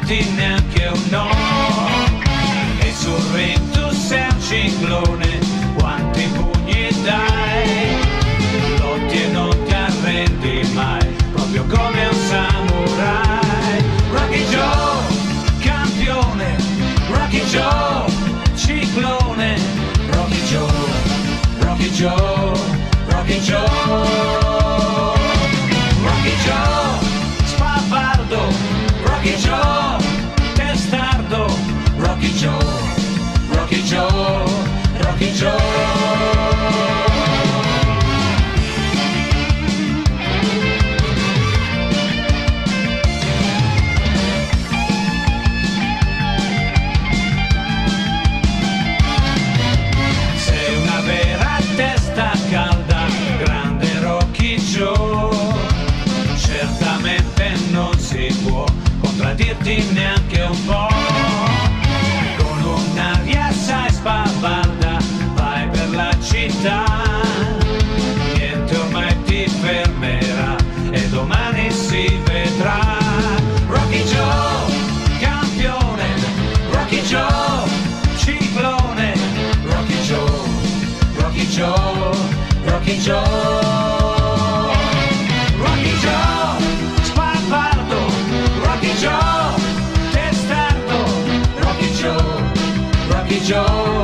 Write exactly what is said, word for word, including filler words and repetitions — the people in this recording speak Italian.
dirti neanche un no. E sul ring tu sei un ciclone, quanti pugni dai, lotti e non ti arrendi mai, proprio come un samurai. Rocky Joe, campione, Rocky Joe, ciclone, Rocky Joe, Rocky Joe, Rocky Joe. Rocky Joe, spavaldo, Rocky Joe, testardo, Rocky Joe, Rocky Joe, Rocky Joe. Sei una vera testa calda, grande Rocky Joe. Certamente non si può contraddirti neanche un po'. Con un'aria assai spavalda vai per la città, niente ormai ti fermerà e domani si vedrà. Rocky Joe, campione, Rocky Joe, ciclone, Rocky Joe, Rocky Joe, Rocky Joe. Rocky Joe, spavaldo, Rocky Joe, testardo, Rocky Joe, Rocky Joe.